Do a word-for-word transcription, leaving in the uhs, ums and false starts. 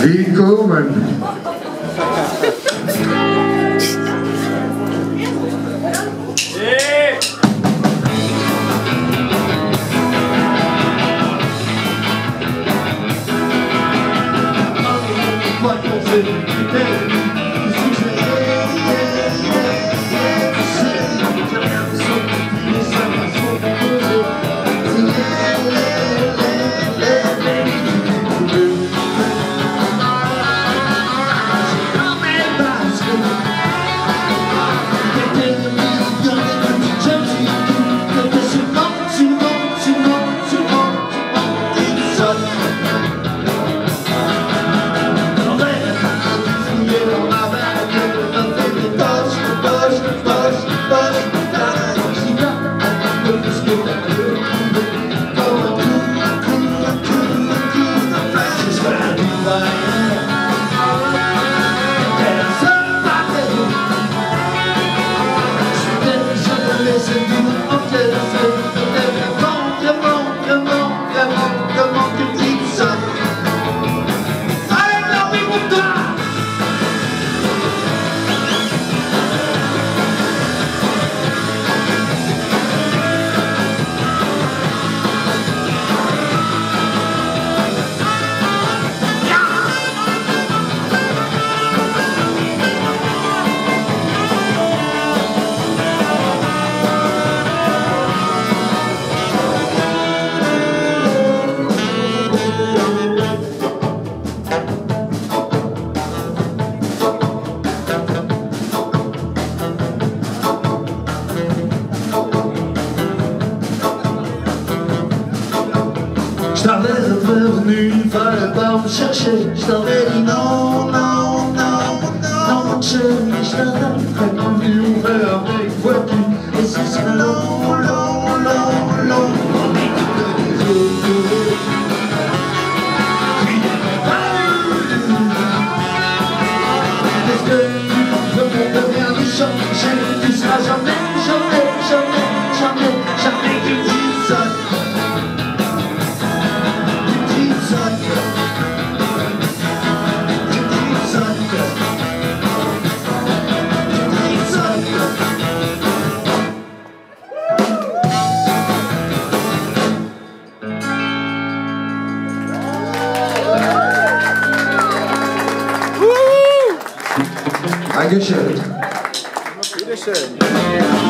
Willkommen. Je t'avais prévenu, il fallait pas me chercher. Je t'avais dit non, non, non, non, mon chéri. Je t'avais prévenu, on fait avec voiture. Et ce serait long, long, long, long. On est tous les autres. Est-ce que tu veux mon bien nous changer? Tu seras jamais, jamais, jamais, jamais, jamais que tu seras. Dankeschön. Bitteschön.